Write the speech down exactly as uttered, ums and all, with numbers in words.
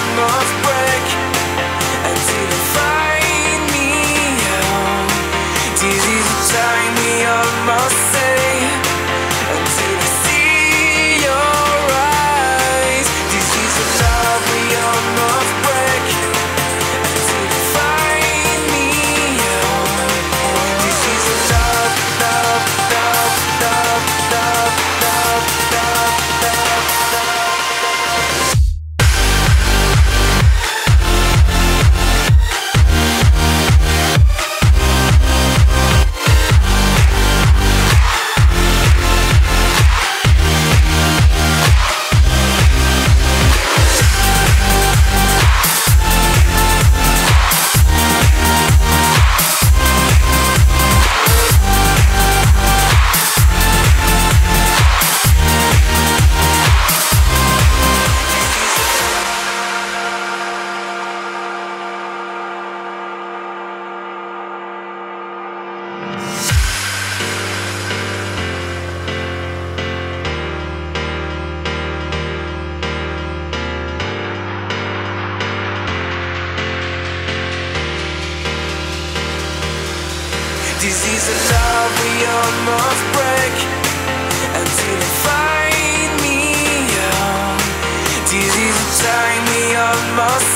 almost break until you find me out. Disease will tie me almost say until I see your eyes. Disease of love we almost break until you find me out. Disease of love, love, love, love, love, love, love, love, love. Disease of love we almost break until you find me out. Disease of time we almost